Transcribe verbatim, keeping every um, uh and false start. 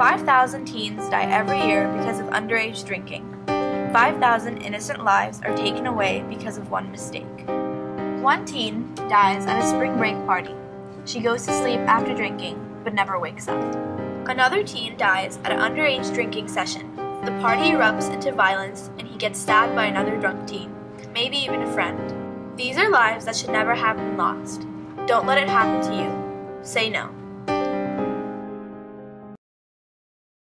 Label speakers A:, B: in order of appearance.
A: five thousand teens die every year because of underage drinking. five thousand innocent lives are taken away because of one mistake. One teen dies at a spring break party. She goes to sleep after drinking, but never wakes up. Another teen dies at an underage drinking session. The party erupts into violence and he gets stabbed by another drunk teen, maybe even a friend. These are lives that should never have been lost. Don't let it happen to you. Say no.